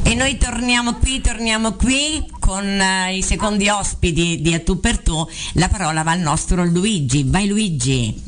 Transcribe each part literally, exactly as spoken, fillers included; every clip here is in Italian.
E noi torniamo qui, torniamo qui con uh, i secondi ospiti di A Tu per Tu. La parola va al nostro Luigi. Vai Luigi.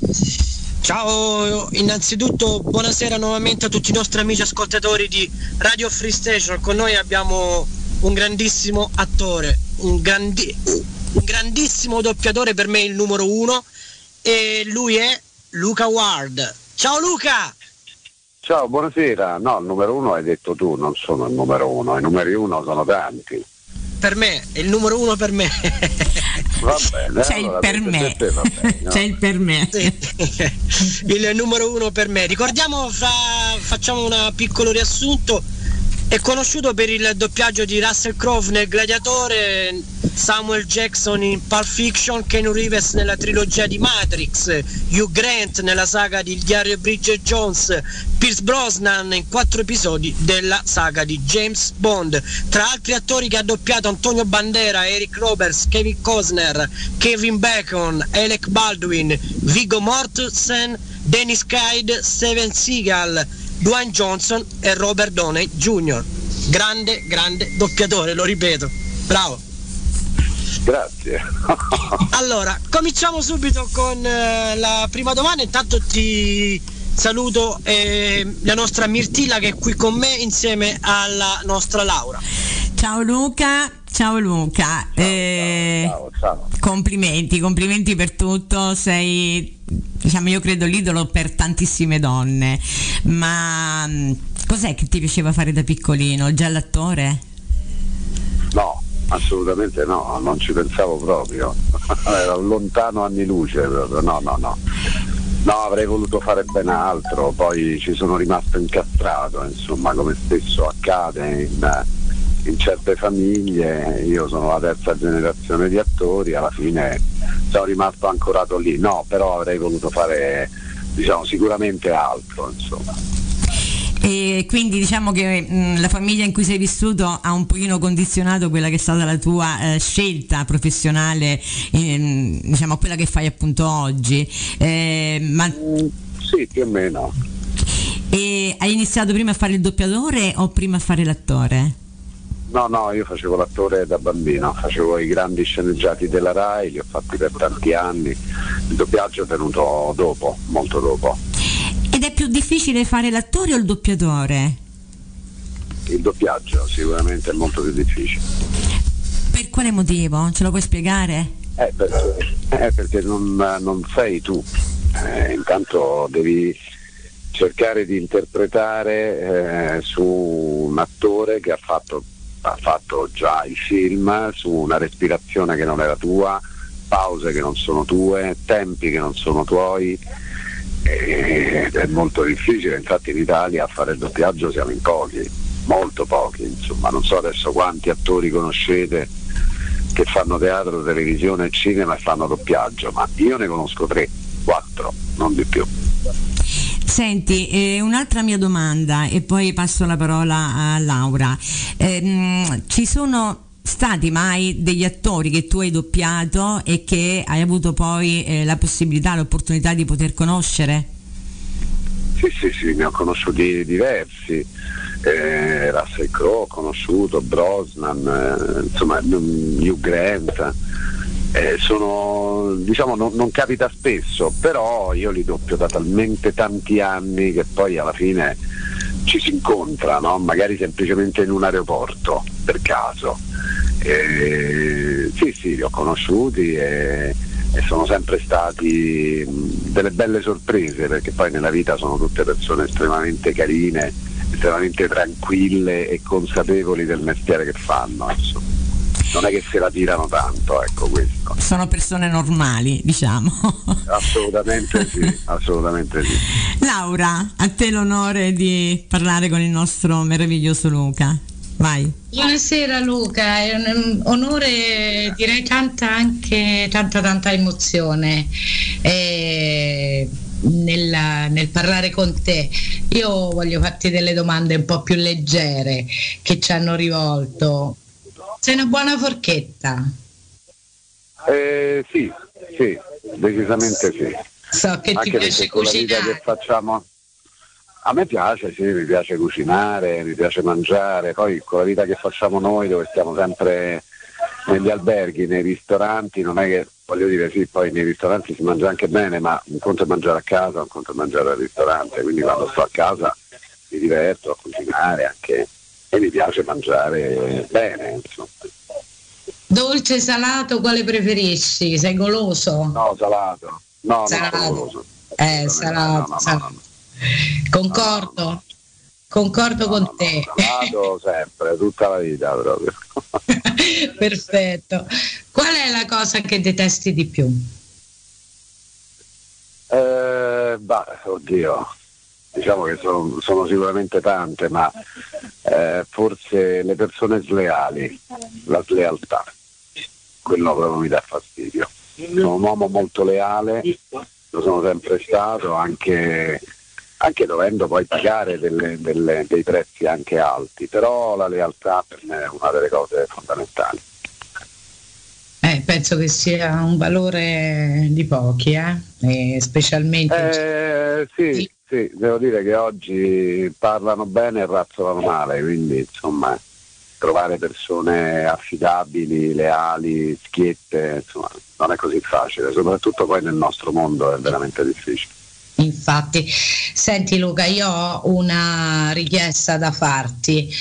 Ciao, innanzitutto buonasera nuovamente a tutti i nostri amici ascoltatori di Radio Free Station. Con noi abbiamo un grandissimo attore, un, grandi, un grandissimo doppiatore, per me il numero uno, e lui è Luca Ward. Ciao Luca! Ciao, buonasera. No, il numero uno hai detto tu, non sono il numero uno, i numeri uno sono tanti. Per me, è il numero uno per me. Va bene, c'è allora, il per me, te, va bene, no? C'è il per me. Sì. Il numero uno per me. Ricordiamo, fra, facciamo un piccolo riassunto. È conosciuto per il doppiaggio di Russell Crowe nel Gladiatore, Samuel Jackson in Pulp Fiction, Keanu Reeves nella trilogia di Matrix, Hugh Grant nella saga di Il diario di Bridget Jones, Pierce Brosnan in quattro episodi della saga di James Bond. Tra altri attori che ha doppiato Antonio Bandera, Eric Roberts, Kevin Costner, Kevin Bacon, Alec Baldwin, Viggo Mortensen, Dennis Quaid, Steven Seagal, Dwayne Johnson e Robert Downey junior Grande, grande doppiatore, lo ripeto. Bravo. Grazie. Allora, cominciamo subito con eh, la prima domanda. Intanto ti saluto eh, la nostra Mirtilla che è qui con me insieme alla nostra Laura. Ciao Luca. Ciao Luca, ciao, eh, ciao, ciao, ciao. complimenti, complimenti per tutto, sei, diciamo, io credo l'idolo per tantissime donne, ma mh, cos'è che ti piaceva fare da piccolino? Già l'attore? No, assolutamente no, non ci pensavo proprio, era lontano anni luce proprio, no, no, no. No, avrei voluto fare ben altro, poi ci sono rimasto incastrato, insomma, come spesso accade in... in certe famiglie. Io sono la terza generazione di attori, alla fine sono rimasto ancorato lì, no, però avrei voluto fare, diciamo, sicuramente altro, insomma. E quindi diciamo che mh, la famiglia in cui sei vissuto ha un pochino condizionato quella che è stata la tua eh, scelta professionale, eh, diciamo quella che fai appunto oggi, eh, ma... mm, sì, più o meno. E hai iniziato prima a fare il doppiatore o prima a fare l'attore? No, no, io facevo l'attore da bambino, facevo i grandi sceneggiati della Rai, li ho fatti per tanti anni, il doppiaggio è venuto dopo, molto dopo. Ed è più difficile fare l'attore o il doppiatore? Il doppiaggio sicuramente è molto più difficile. Per quale motivo? Ce lo puoi spiegare? Eh, perché, eh, perché non, non sei tu, eh, intanto devi cercare di interpretare eh, su un attore che ha fatto ha fatto già i film, su una respirazione che non era tua, pause che non sono tue, tempi che non sono tuoi, ed è molto difficile. Infatti in Italia a fare il doppiaggio siamo in pochi, molto pochi, insomma, non so adesso quanti attori conoscete che fanno teatro, televisione e cinema e fanno doppiaggio, ma io ne conosco tre, quattro, non di più. Senti, eh, un'altra mia domanda e poi passo la parola a Laura. Eh, ci sono stati mai degli attori che tu hai doppiato e che hai avuto poi eh, la possibilità, l'opportunità di poter conoscere? Sì, sì, sì, ne ho conosciuti diversi, eh, Russell Crowe ho conosciuto, Brosnan, eh, insomma, Hugh Grant. Eh, sono, diciamo, non, non capita spesso, però io li doppio da talmente tanti anni che poi alla fine ci si incontra, no? Magari semplicemente in un aeroporto per caso. Eh, sì, sì, li ho conosciuti e, e sono sempre stati mh, delle belle sorprese, perché poi nella vita sono tutte persone estremamente carine, estremamente tranquille e consapevoli del mestiere che fanno, insomma. Non è che se la tirano tanto, ecco questo. Sono persone normali, diciamo. Assolutamente sì, assolutamente sì. Laura, a te l'onore di parlare con il nostro meraviglioso Luca. Vai. Buonasera Luca, è un onore, direi tanta anche tanta tanta emozione eh, nella, nel parlare con te. Io voglio farti delle domande un po' più leggere che ci hanno rivolto. Sei una buona forchetta? Eh, sì, sì, decisamente sì. So che Anche ti piace con la vita cucinare. che facciamo, A me piace, sì, mi piace cucinare, mi piace mangiare, poi con la vita che facciamo noi, dove stiamo sempre negli alberghi, nei ristoranti, non è che, voglio dire, sì, poi nei ristoranti si mangia anche bene, ma un conto è mangiare a casa, un conto è mangiare al ristorante, quindi quando sto a casa mi diverto a cucinare anche e mi piace mangiare bene, insomma. Dolce, salato, quale preferisci? Sei goloso? No, salato. No, salato. non sono goloso. Eh, salato, no, no, no, salato. no, no. Concordo, no, no, no. concordo no, con no, te. No, salato sempre, tutta la vita proprio. Perfetto. Qual è la cosa che detesti di più? Eh, bah, oddio, diciamo che sono, sono sicuramente tante, ma eh, forse le persone sleali, la slealtà, quello proprio mi dà fastidio. Sono un uomo molto leale, lo sono sempre stato, anche, anche dovendo poi pagare delle, delle, dei prezzi anche alti, però la lealtà per me è una delle cose fondamentali. Eh, penso che sia un valore di pochi, eh? E specialmente... Eh, sì, sì, devo dire che oggi parlano bene e razzolano male, quindi insomma trovare persone affidabili, leali, schiette, insomma non è così facile, soprattutto poi nel nostro mondo è veramente difficile. Infatti, senti Luca, io ho una richiesta da farti.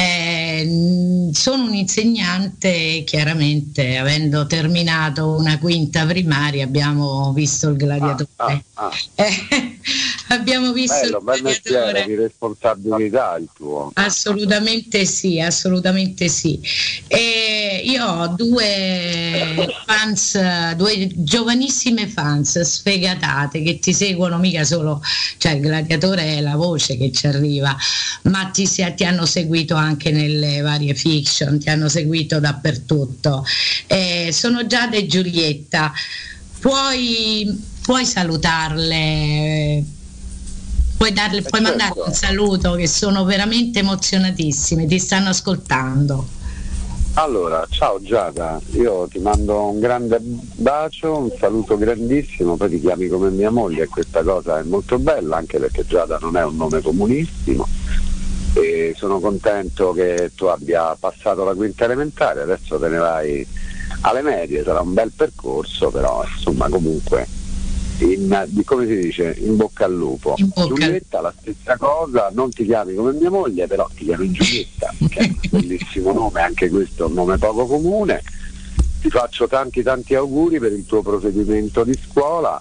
Eh, sono un insegnante, chiaramente, avendo terminato una quinta primaria abbiamo visto il gladiatore. Ah, ah, ah. Eh, abbiamo visto Bello, il bel gladiatore. mestiere di responsabilità il tuo. Assolutamente sì, assolutamente sì. E io ho due fans, due giovanissime fans sfegatate che ti seguono mica solo, cioè il gladiatore è la voce che ci arriva, ma ti, ti hanno seguito anche nelle varie fiction, ti hanno seguito dappertutto. E sono Giada e Giulietta, puoi, puoi salutarle? Puoi, darle, puoi certo. mandare un saluto, che sono veramente emozionatissime, ti stanno ascoltando. Allora, ciao Giada, io ti mando un grande bacio, un saluto grandissimo, poi ti chiami come mia moglie e questa cosa è molto bella, anche perché Giada non è un nome comunissimo e sono contento che tu abbia passato la quinta elementare, adesso te ne vai alle medie, sarà un bel percorso, però insomma comunque in, di, come si dice, in bocca al lupo. Bocca. Giulietta la stessa cosa, non ti chiami come mia moglie, però ti chiami Giulietta, che è un bellissimo nome, anche questo è un nome poco comune. Ti faccio tanti tanti auguri per il tuo proseguimento di scuola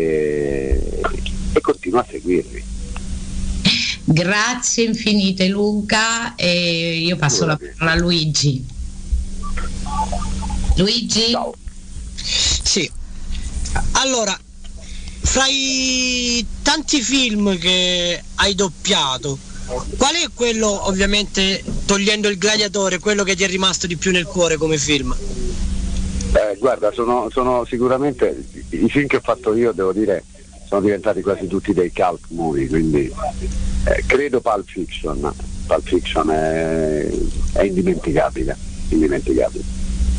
e, e continua a seguirmi. Grazie infinite Luca, e io passo la parola a Luigi. Luigi? Ciao. Sì, allora, fra i tanti film che hai doppiato, qual è quello, ovviamente togliendo il gladiatore, quello che ti è rimasto di più nel cuore come film? Eh, guarda, sono, sono sicuramente i film che ho fatto io, devo dire, sono diventati quasi tutti dei cult movie, quindi eh, credo Pulp Fiction. Pulp Fiction è, è indimenticabile, indimenticabile.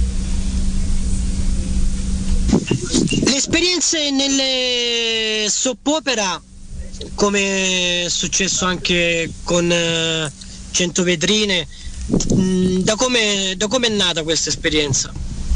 Le esperienze nelle soap opera, come è successo anche con uh, cento vetrine, mh, da come da come è nata questa esperienza?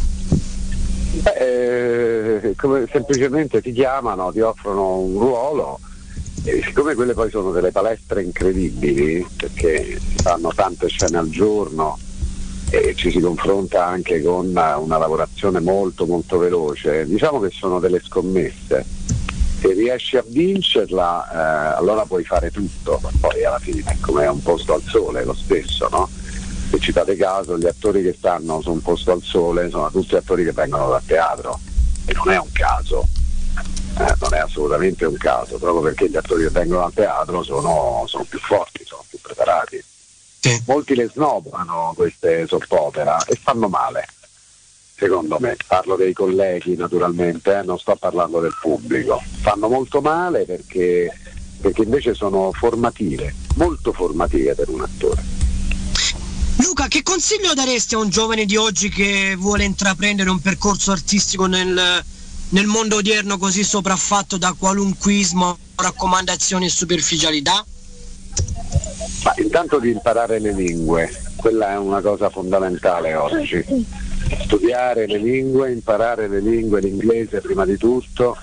Eh, come semplicemente ti chiamano, ti offrono un ruolo e siccome quelle poi sono delle palestre incredibili, perché si fanno tante scene al giorno e ci si confronta anche con una lavorazione molto molto veloce, diciamo che sono delle scommesse. Se riesci a vincerla eh, allora puoi fare tutto, poi alla fine come è un posto al sole lo stesso, no? Se ci fate caso, gli attori che stanno su un posto al sole sono tutti attori che vengono dal teatro e non è un caso, eh, non è assolutamente un caso, proprio perché gli attori che vengono dal teatro sono, sono più forti, sono più preparati. Sì. Molti le snobbano queste soap opera e fanno male, secondo me. Parlo dei colleghi naturalmente, eh, non sto parlando del pubblico. Fanno molto male perché, perché invece sono formative, molto formative per un attore. Luca, che consiglio daresti a un giovane di oggi che vuole intraprendere un percorso artistico nel, nel mondo odierno così sopraffatto da qualunquismo, raccomandazioni e superficialità? Ma intanto di imparare le lingue, quella è una cosa fondamentale oggi. Studiare le lingue, imparare le lingue, l'inglese prima di tutto,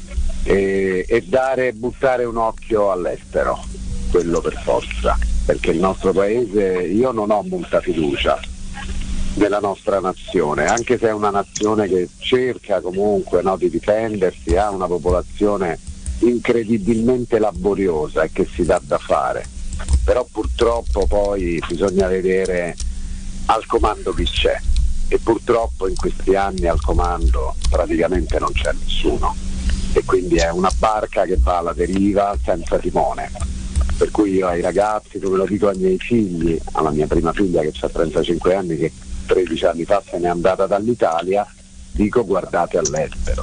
e, e dare, buttare un occhio all'estero, quello per forza, perché il nostro paese, io non ho molta fiducia nella nostra nazione, anche se è una nazione che cerca comunque, no, di difendersi, ha una popolazione incredibilmente laboriosa e che si dà da fare, però purtroppo poi bisogna vedere al comando chi c'è, e purtroppo in questi anni al comando praticamente non c'è nessuno, e quindi è una barca che va alla deriva senza timone, per cui io ai ragazzi, come lo dico ai miei figli, alla mia prima figlia che ha trentacinque anni, che tredici anni fa se n'è andata dall'Italia, dico guardate all'estero.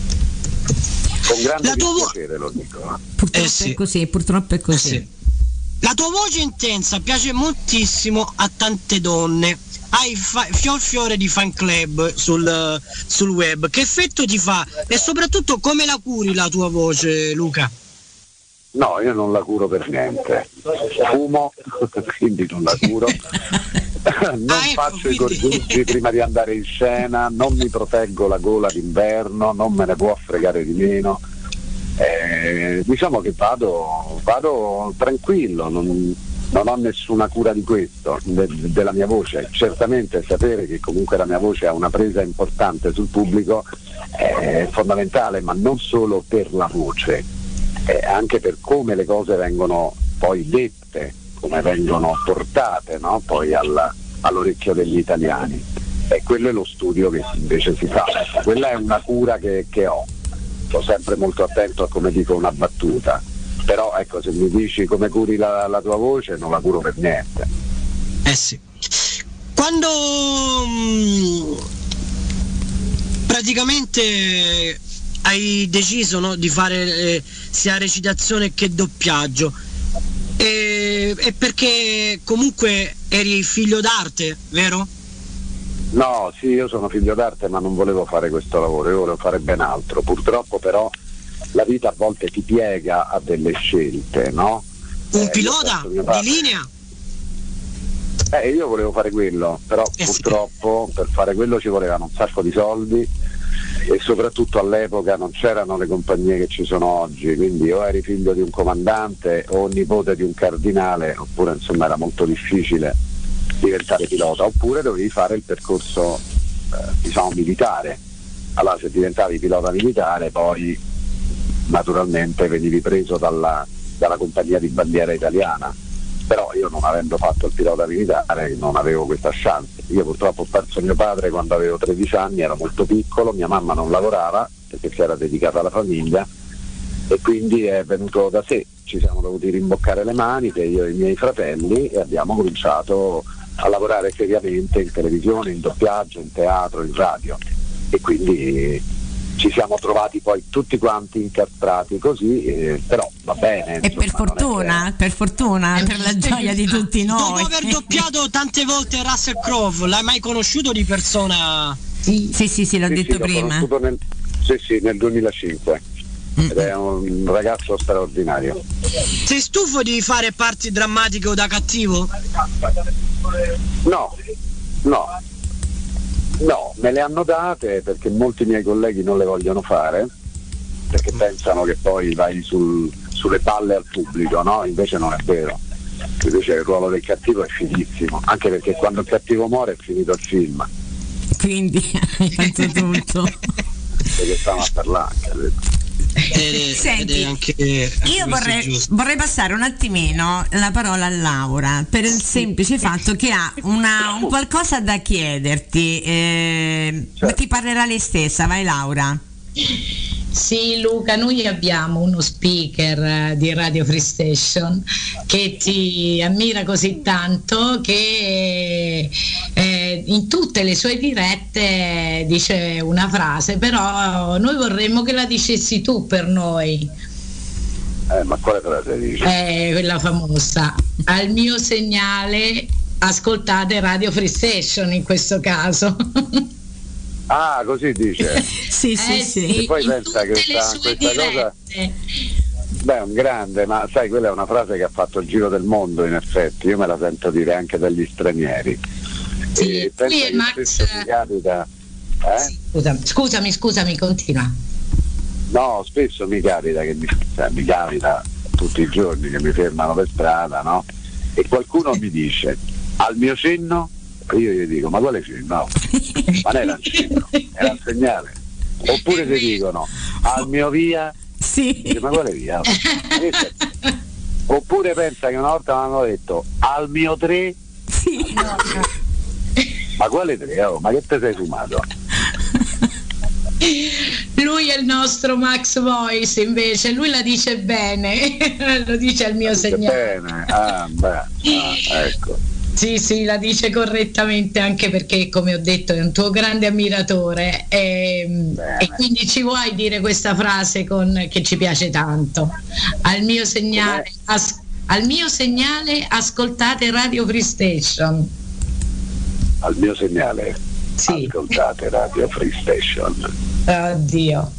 Con grande dispiacere vo- lo dico. Purtroppo eh sì. è così, purtroppo è così. Eh sì. La tua voce intensa piace moltissimo a tante donne. Hai fa- fior fiore di fan club sul, sul web. Che effetto ti fa? E soprattutto come la curi la tua voce, Luca? No, io non la curo per niente. Fumo, quindi non la curo. Non ah, ecco, faccio quindi... i gorguggi prima di andare in scena, non mi proteggo la gola d'inverno, non me ne può fregare di meno. Eh, diciamo che vado, vado tranquillo, non, non ho nessuna cura di questo, de, della mia voce. Certamente sapere che comunque la mia voce ha una presa importante sul pubblico è fondamentale, ma non solo per la voce, eh, anche per come le cose vengono poi dette, come vengono portate, no? Poi alla, all'orecchio degli italiani. E quello è lo studio che invece si fa. Quella è una cura che, che ho. Sto sempre molto attento a come dico una battuta, però ecco, se mi dici come curi la, la tua voce, non la curo per niente. Eh sì. Quando mh, praticamente hai deciso, no, di fare eh, sia recitazione che doppiaggio, e, e perché comunque eri figlio d'arte, vero? No, sì, io sono figlio d'arte, ma non volevo fare questo lavoro, io volevo fare ben altro. Purtroppo però la vita a volte ti piega a delle scelte, no? Un eh, pilota di linea? Eh, io volevo fare quello, però eh purtroppo sì. Per fare quello ci volevano un sacco di soldi, e soprattutto all'epoca non c'erano le compagnie che ci sono oggi, quindi o eri figlio di un comandante o nipote di un cardinale, oppure insomma era molto difficile diventare pilota, oppure dovevi fare il percorso eh, diciamo militare. Allora se diventavi pilota militare poi naturalmente venivi preso dalla, dalla compagnia di bandiera italiana, però io non avendo fatto il pilota militare non avevo questa chance. Io purtroppo ho perso mio padre quando avevo tredici anni, ero molto piccolo, mia mamma non lavorava perché si era dedicata alla famiglia, e quindi è venuto da sé, ci siamo dovuti rimboccare le maniche io e i miei fratelli, e abbiamo cominciato a lavorare seriamente in televisione, in doppiaggio, in teatro, in radio, e quindi ci siamo trovati poi tutti quanti incastrati così, eh, però va bene. E insomma, per fortuna, che... per fortuna, per la gioia di tutti noi. Dopo aver doppiato tante volte Russell Crowe, l'hai mai conosciuto di persona? Sì, sì, sì, sì l'ho sì, detto sì, prima. L'ho nel, sì, sì, nel duemilacinque. Ed è un ragazzo straordinario. Sei stufo di fare parti drammatiche o da cattivo? No, no. No, me le hanno date perché molti miei colleghi non le vogliono fare, perché pensano che poi vai sul, sulle palle al pubblico, no? Invece non è vero. Invece il ruolo del cattivo è finissimo, anche perché quando il cattivo muore è finito il film. Quindi hai fatto tutto. Perché stavamo a parlare anche. Ed, Senti, ed anche, anche io vorrei, vorrei passare un attimino la parola a Laura per il semplice fatto che ha una, un qualcosa da chiederti, eh, certo. Ti parlerà lei stessa, vai Laura. Sì Luca, noi abbiamo uno speaker di Radio Free Station che ti ammira così tanto che eh, in tutte le sue dirette dice una frase, però noi vorremmo che la dicessi tu per noi. Eh, ma quale frase dici? Eh, quella famosa: al mio segnale ascoltate Radio Free Station in questo caso. Ah, così dice. Sì, sì, eh, sì. E poi pensa che questa, questa cosa Beh, un grande, ma sai, quella è una frase che ha fatto il giro del mondo, in effetti, io me la sento dire anche dagli stranieri. Sì, e penso che Max... spesso mi capita, eh? sì, scusami, scusami, scusami, continua. No, spesso mi capita che mi, cioè, mi capita tutti i giorni che mi fermano per strada, no? E qualcuno mi dice al mio cenno, io gli dico ma quale cenno? No, ma non era il cenno, era il segnale. Oppure ti dicono al mio via, sì. dice, ma quale via? Oppure pensa che una volta mi hanno detto al mio tre, sì. ma quale tre? Oh, ma che te sei fumato? Lui è il nostro Max Voice, invece lui la dice bene. Lo dice al mio dice segnale bene. Ah, beh, ah, ecco. Sì, sì, la dice correttamente, anche perché, come ho detto, è un tuo grande ammiratore e, e quindi ci vuoi dire questa frase con, che ci piace tanto. Al mio segnale, as, al mio segnale ascoltate Radio Free Station. Al mio segnale, sì. Ascoltate Radio Free Station. Oddio.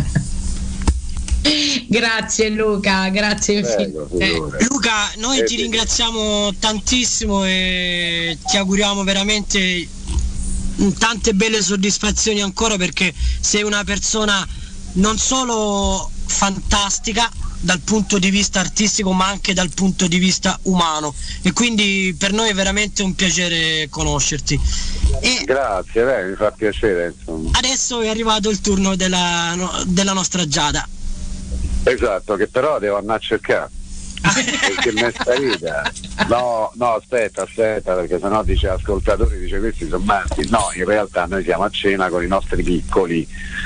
Grazie Luca, grazie Prego, eh, Luca, noi eh, ti ringraziamo tantissimo e ti auguriamo veramente tante belle soddisfazioni ancora, perché sei una persona non solo fantastica dal punto di vista artistico ma anche dal punto di vista umano, e quindi per noi è veramente un piacere conoscerti. E grazie, beh, mi fa piacere, insomma. Adesso è arrivato il turno della, della nostra Giada. Esatto, che però devo andare a cercare perché me sta vita. No, no, aspetta, aspetta, perché sennò dice ascoltatori, dice questi sono matti. No, in realtà noi siamo a cena con i nostri piccoli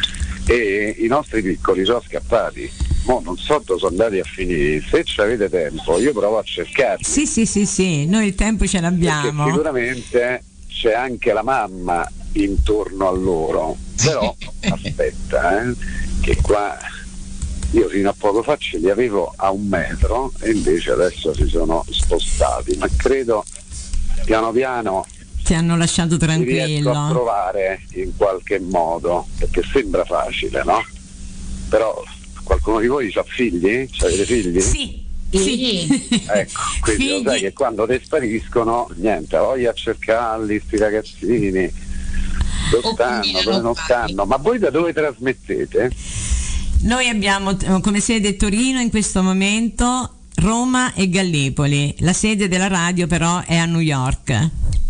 e i nostri piccoli sono scappati. Mo non so dove sono andati a finire. Se ci avete tempo io provo a cercarli. Sì, sì, sì, sì, noi il tempo ce l'abbiamo. Perché sicuramente c'è anche la mamma intorno a loro. Però aspetta, eh, che qua io fino a poco fa ce li avevo a un metro e invece adesso si sono spostati, ma credo piano piano ti hanno lasciato tranquillo. Li riesco a trovare in qualche modo, perché sembra facile, no? Però qualcuno di voi ha figli? Avete figli? Sì. Sì. Ecco, quindi figli. Lo sai che quando te spariscono, niente, voglia a cercarli sti ragazzini, dove stanno, dove non stanno. Ma voi da dove trasmettete? Noi abbiamo come sede Torino in questo momento, Roma e Gallipoli. La sede della radio però è a New York.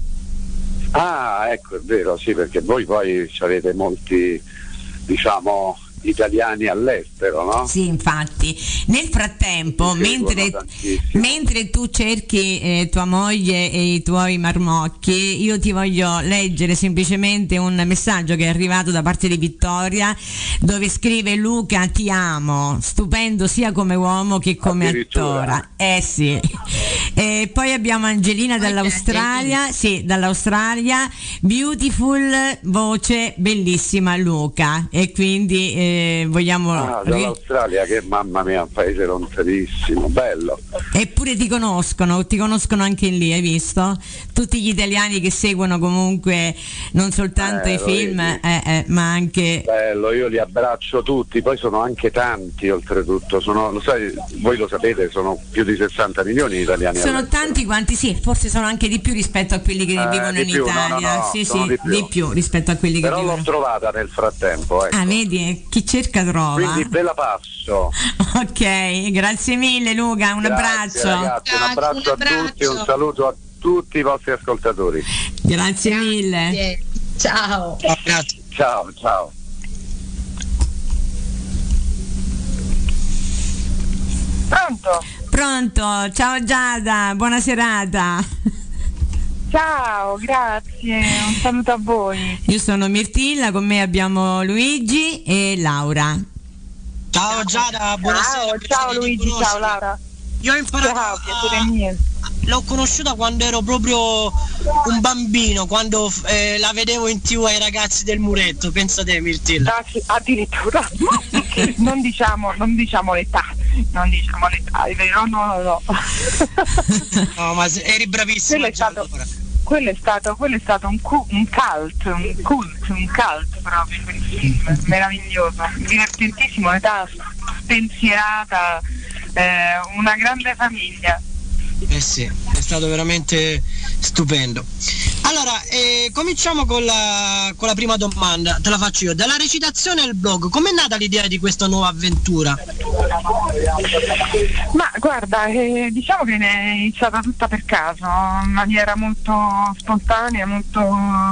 Ah, ecco, è vero, sì, perché voi poi avete molti, diciamo, italiani all'estero, no? Sì, infatti. Nel frattempo, mentre, mentre tu cerchi eh, tua moglie e i tuoi marmocchi, io ti voglio leggere semplicemente un messaggio che è arrivato da parte di Vittoria, dove scrive: Luca, ti amo, stupendo sia come uomo che come attore. Eh sì. E poi abbiamo Angelina dall'Australia, sì, dall'Australia, beautiful voce, bellissima Luca, e quindi eh, vogliamo ah, dall'Australia, che mamma mia, un paese lontanissimo, bello. Eppure ti conoscono, ti conoscono anche lì, hai visto? Tutti gli italiani che seguono comunque non soltanto eh, i film eh, eh, ma anche bello, io li abbraccio tutti, poi sono anche tanti oltretutto, sono, lo sai, voi lo sapete, sono più di sessanta milioni di italiani. Sono all'estero. Tanti quanti, sì, forse sono anche di più rispetto a quelli che eh, vivono in più, Italia, no, no, no, sì, sì, di più. di più rispetto a quelli però che vivono. Però l'ho trovata nel frattempo, ecco. Ah, vedi, chi cerca trova. Quindi ve la passo. Ok, grazie mille Luca, un grazie, abbraccio. Ragazzi, un abbraccio, un abbraccio a tutti, un saluto a tutti i vostri ascoltatori. Grazie, grazie. mille. Ciao. Ciao, ciao. Pronto? Pronto, ciao Giada, buona serata. Ciao, grazie, un saluto a voi. Io sono Mirtilla, con me abbiamo Luigi e Laura. Ciao Giada, buonasera. Ciao, ciao Luigi, ciao Laura. Io ho imparato ciao, a... mio. L'ho conosciuta quando ero proprio un bambino, quando eh, la vedevo in tivù ai ragazzi del muretto, pensa te Mirtilla. Ah, sì, addirittura, non diciamo, non diciamo l'età, non diciamo l'età, è vero, no, no, no. No, ma eri bravissima. Quello è stato, quello è stato, quello è stato un, cu- un cult, un cult, un cult proprio, quel film, meraviglioso, divertentissimo, un'età spensierata, eh, una grande famiglia. Eh sì, è stato veramente stupendo. Allora, eh, cominciamo con la, con la prima domanda, te la faccio io. Dalla recitazione al blog, com'è nata l'idea di questa nuova avventura? Ma guarda, eh, diciamo che è iniziata tutta per caso, in maniera molto spontanea, molto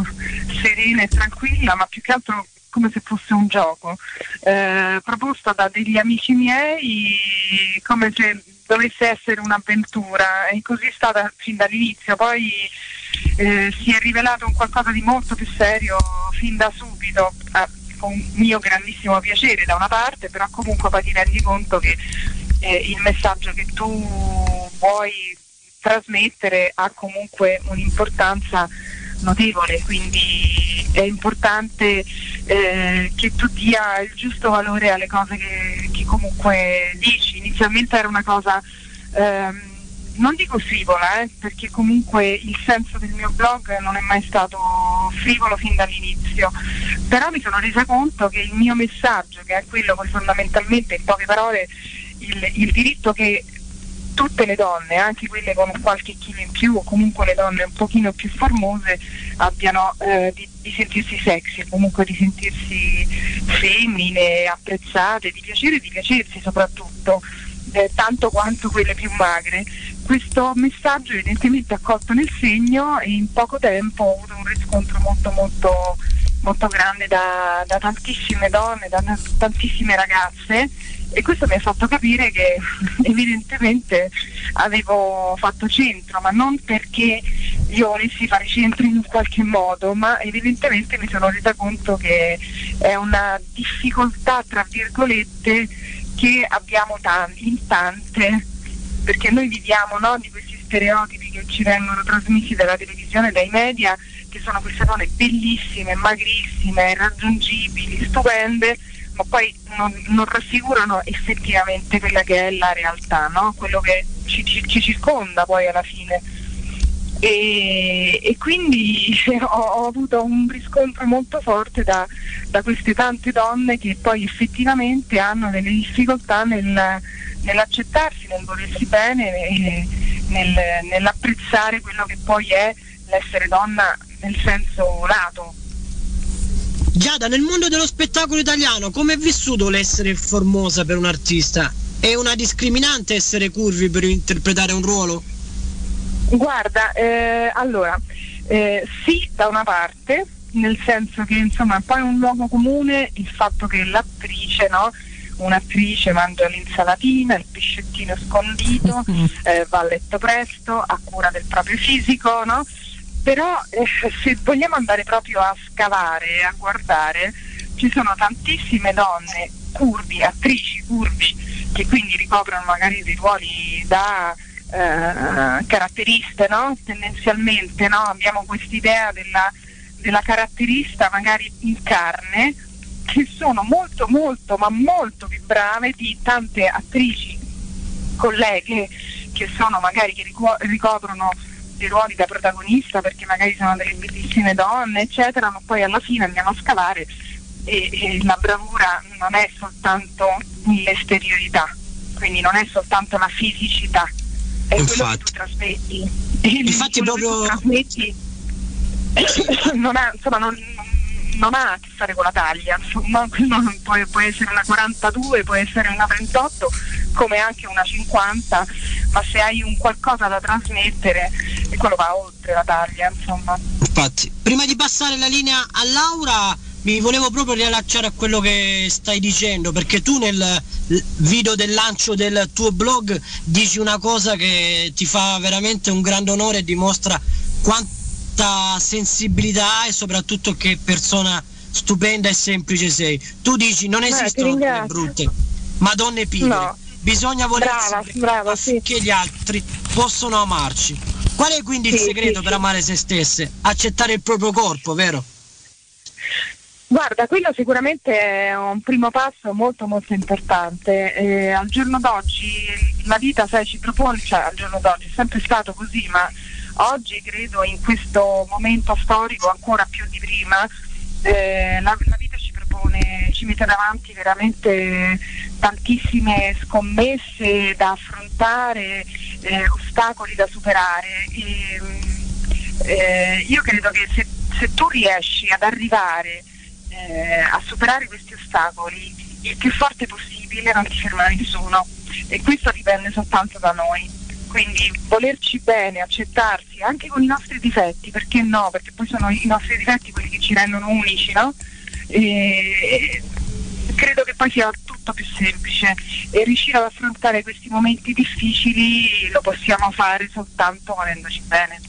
serena e tranquilla, ma più che altro come se fosse un gioco, eh, proposto da degli amici miei, come se dovesse essere un'avventura, e così è stata fin dall'inizio. Poi eh, si è rivelato un qualcosa di molto più serio fin da subito, eh, con mio grandissimo piacere da una parte, però comunque poi ti rendi conto che eh, il messaggio che tu vuoi trasmettere ha comunque un'importanza notevole, quindi è importante eh, che tu dia il giusto valore alle cose che, che comunque dici. Inizialmente era una cosa ehm, non dico frivola, eh, perché comunque il senso del mio blog non è mai stato frivolo fin dall'inizio, però mi sono resa conto che il mio messaggio, che è quello poi fondamentalmente, in poche parole, il, il diritto che tutte le donne, anche quelle con qualche chilo in più o comunque le donne un pochino più formose, abbiano eh, di, di sentirsi sexy, comunque di sentirsi femmine, apprezzate, di piacere, di piacersi soprattutto, eh, tanto quanto quelle più magre. Questo messaggio evidentemente ha colto nel segno e in poco tempo ho avuto un riscontro molto molto molto grande da, da tantissime donne, da tantissime ragazze, e questo mi ha fatto capire che evidentemente avevo fatto centro, ma non perché io volessi fare centro in qualche modo, ma evidentemente mi sono resa conto che è una difficoltà, tra virgolette, che abbiamo tanti, in tante, perché noi viviamo, no, di questi stereotipi che ci vengono trasmessi dalla televisione, dai media, che sono queste donne bellissime, magrissime, irraggiungibili, stupende, ma poi non, non raffigurano effettivamente quella che è la realtà, no? Quello che ci, ci, ci circonda poi alla fine. E, e quindi ho, ho avuto un riscontro molto forte da, da queste tante donne che poi effettivamente hanno delle difficoltà nel, nell'accettarsi, nel volersi bene, nel, nell'apprezzare quello che poi è l'essere donna nel senso lato. Giada, nel mondo dello spettacolo italiano come è vissuto l'essere formosa per un artista? È una discriminante essere curvi per interpretare un ruolo? Guarda, eh, allora, eh, sì, da una parte, nel senso che insomma è poi un luogo comune il fatto che l'attrice, no? Un'attrice mangia l'insalatina, il pescettino scondito, eh, va a letto presto, ha cura del proprio fisico, no? Però eh, se vogliamo andare proprio a scavare e a guardare, ci sono tantissime donne curvi, attrici curvi, che quindi ricoprono magari dei ruoli da eh, caratteriste, no? Tendenzialmente, no? Abbiamo quest'idea della, della caratterista magari in carne, che sono molto molto ma molto più brave di tante attrici colleghe che sono magari che rico- ricoprono dei ruoli da protagonista perché magari sono delle bellissime donne eccetera, ma poi alla fine andiamo a scavare e, e la bravura non è soltanto l'esteriorità, quindi non è soltanto la fisicità, è infatti quello che tu trasmetti e infatti quello proprio che tu trasmetti non ha, insomma, non, non ha a che fare con la taglia, insomma, può, può essere una quarantadue, può essere una trentotto, come anche una cinquanta, ma se hai un qualcosa da trasmettere, e quello va oltre la taglia, insomma. Infatti, prima di passare la linea a Laura, mi volevo proprio riallacciare a quello che stai dicendo, perché tu nel video del lancio del tuo blog dici una cosa che ti fa veramente un grande onore e dimostra quanto sensibilità e soprattutto che persona stupenda e semplice sei. Tu dici non esistono donne brutte, ma donne pigre. No. Bisogna volersi brava, brava, affinché sì. Gli altri possano amarci. Qual è quindi il sì, segreto sì, per sì. amare se stesse? Accettare il proprio corpo, vero? Guarda, quello sicuramente è un primo passo molto molto importante. Eh, al giorno d'oggi la vita, sai, ci propone, cioè al giorno d'oggi è sempre stato così, ma oggi credo in questo momento storico ancora più di prima, eh, la, la vita ci propone pone, ci mette davanti veramente tantissime scommesse da affrontare, eh, ostacoli da superare. E, eh, io credo che se, se tu riesci ad arrivare eh, a superare questi ostacoli il più forte possibile, non ti ferma nessuno, e questo dipende soltanto da noi. Quindi volerci bene, accettarsi anche con i nostri difetti, perché no? Perché poi sono i nostri difetti quelli che ci rendono unici, no? E credo che poi sia tutto più semplice, e riuscire ad affrontare questi momenti difficili lo possiamo fare soltanto volendoci bene.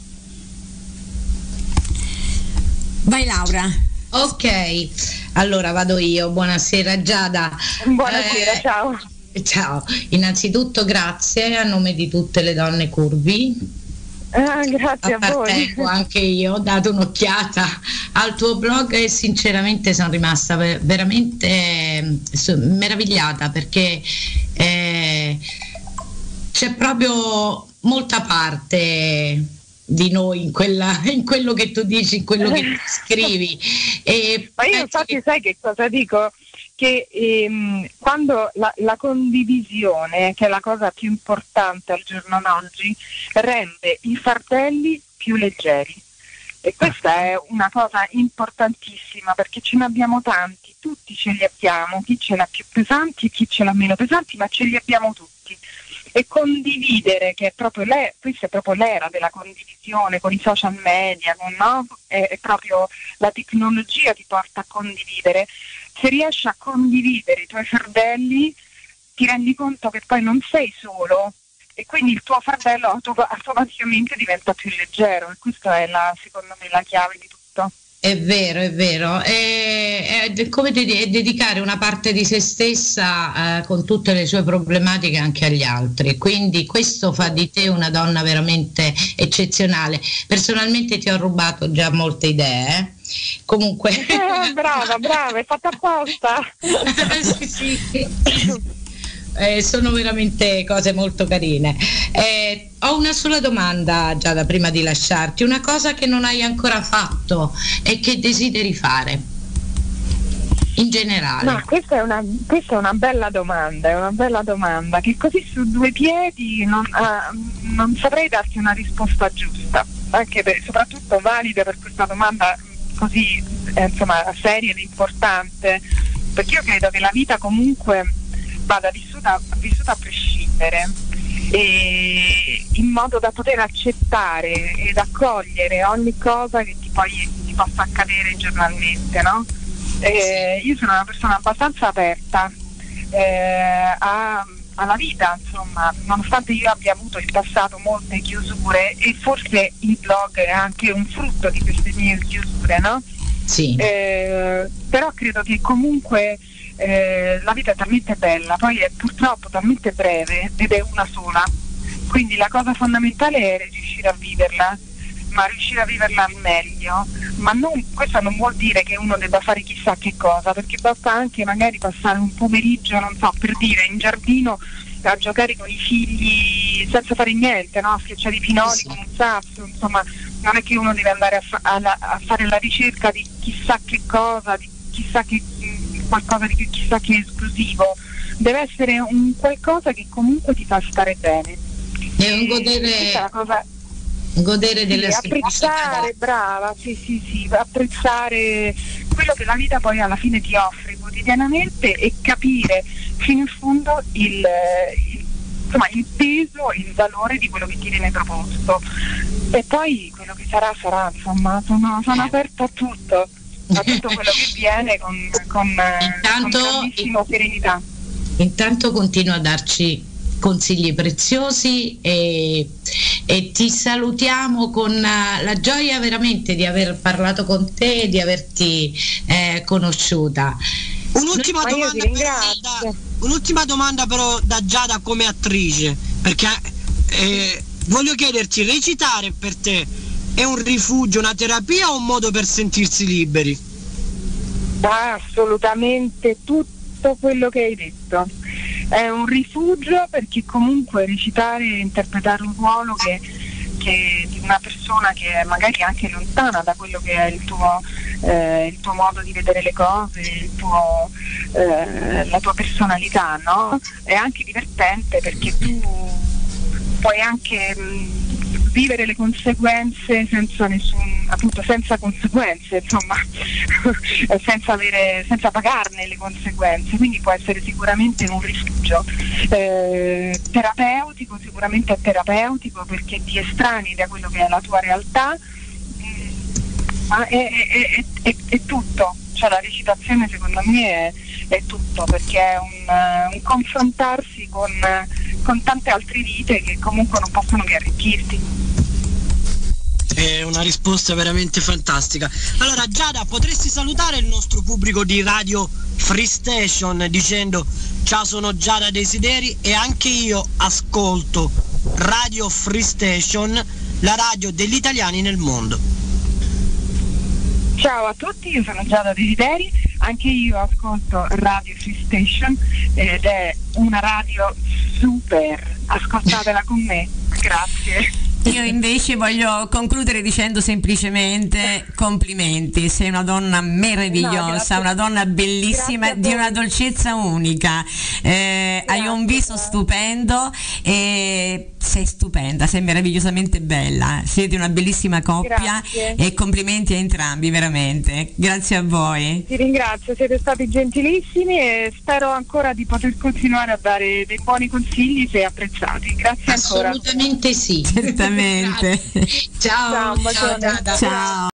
Vai Laura. Ok, allora vado io. Buonasera Giada. Buonasera, eh, ciao. Ciao, innanzitutto grazie a nome di tutte le donne curvi. Ah, grazie a voi. Anche io ho dato un'occhiata al tuo blog e sinceramente sono rimasta veramente eh, meravigliata, perché eh, c'è proprio molta parte di noi in, quella, in quello che tu dici, in quello che tu scrivi. E ma io infatti che... sai che cosa dico? Che ehm, quando la, la condivisione, che è la cosa più importante al giorno d'oggi, rende i fardelli più leggeri, e questa è una cosa importantissima, perché ce ne abbiamo tanti, tutti ce li abbiamo, chi ce l'ha più pesanti e chi ce l'ha meno pesanti, ma ce li abbiamo tutti. E condividere, che è proprio l'era, questa è proprio l'era della condivisione con i social media, no? è, è proprio la tecnologia ti porta a condividere. Se riesci a condividere i tuoi fardelli ti rendi conto che poi non sei solo, e quindi il tuo fardello auto- automaticamente diventa più leggero, e questa è la, secondo me, la chiave di tutto. È vero, è vero, è, è come de- dedicare una parte di se stessa eh, con tutte le sue problematiche anche agli altri, quindi questo fa di te una donna veramente eccezionale. Personalmente ti ho rubato già molte idee, eh? Comunque eh, brava, brava, è fatta apposta. sì, sì. Eh, sono veramente cose molto carine. Eh, ho una sola domanda, Giada, prima di lasciarti. Una cosa che non hai ancora fatto e che desideri fare in generale? No, questa è una, questa è una bella domanda, è una bella domanda che così su due piedi non, uh, non saprei darti una risposta giusta, anche per, soprattutto valida per questa domanda così eh, insomma seria ed importante, perché io credo che la vita comunque vada vissuta, vissuta a prescindere, e in modo da poter accettare ed accogliere ogni cosa che ti poi ti possa accadere giornalmente, no? Eh, io sono una persona abbastanza aperta eh, a, alla vita, insomma, nonostante io abbia avuto in passato molte chiusure, e forse il blog è anche un frutto di queste mie chiusure, no? Sì. Eh, però credo che comunque eh, la vita è talmente bella, poi è purtroppo talmente breve ed è una sola, quindi la cosa fondamentale è riuscire a viverla, ma riuscire a viverla al meglio. Ma non, questo non vuol dire che uno debba fare chissà che cosa, perché basta anche magari passare un pomeriggio, non so, per dire, in giardino a giocare con i figli senza fare niente, no? A schiacciare i pinoli sì. con un sasso, insomma, non è che uno deve andare a, fa- a, a fare la ricerca di chissà che cosa, di chissà che qualcosa di chissà che esclusivo, deve essere un qualcosa che comunque ti fa stare bene. È un godere, è cosa, godere delle sì, apprezzare, brava, sì sì sì, apprezzare quello che la vita poi alla fine ti offre quotidianamente, e capire fino in fondo il, il, insomma, il peso, il valore di quello che ti viene proposto, e poi quello che sarà sarà, insomma, sono, sono aperta a tutto, a tutto quello che viene con, con, intanto, con grandissima serenità. Intanto continua a darci consigli preziosi, e, e ti salutiamo con la gioia veramente di aver parlato con te e di averti eh, conosciuta. Un'ultima domanda, però, da, un'ultima domanda però da Giada come attrice, perché eh, voglio chiederti, recitare per te è un rifugio, una terapia o un modo per sentirsi liberi? Ah, assolutamente tutto quello che hai detto. È un rifugio, perché comunque recitare e interpretare un ruolo che che di una persona che è magari anche lontana da quello che è il tuo, eh, il tuo modo di vedere le cose, il tuo, eh, la tua personalità, no? È anche divertente perché tu puoi anche mh, vivere le conseguenze senza nessun, appunto senza conseguenze, insomma, senza avere, senza pagarne le conseguenze, quindi può essere sicuramente un rifugio eh, terapeutico, sicuramente è terapeutico perché ti estranei da quello che è la tua realtà, mh, ma è, è, è, è, è tutto, cioè la recitazione secondo me è, è tutto, perché è un, un confrontarsi con, con tante altre vite che comunque non possono che arricchirti. È una risposta veramente fantastica. Allora Giada, potresti salutare il nostro pubblico di Radio Free Station dicendo: ciao, sono Giada Desideri e anche io ascolto Radio Free Station, la radio degli italiani nel mondo. Ciao a tutti, io sono Giada Desideri, anche io ascolto Radio Free Station ed è una radio super, ascoltatela con me, grazie. Io invece voglio concludere dicendo semplicemente complimenti, sei una donna meravigliosa, no, una donna bellissima, di una dolcezza unica, eh, hai un viso stupendo e sei stupenda, sei meravigliosamente bella, siete una bellissima coppia. Grazie. E complimenti a entrambi, veramente, grazie a voi. Ti ringrazio, siete stati gentilissimi e spero ancora di poter continuare a dare dei buoni consigli se apprezzati, grazie ancora. Assolutamente sì. Certamente. Ciao, ciao, ciao, ciao. Ciao.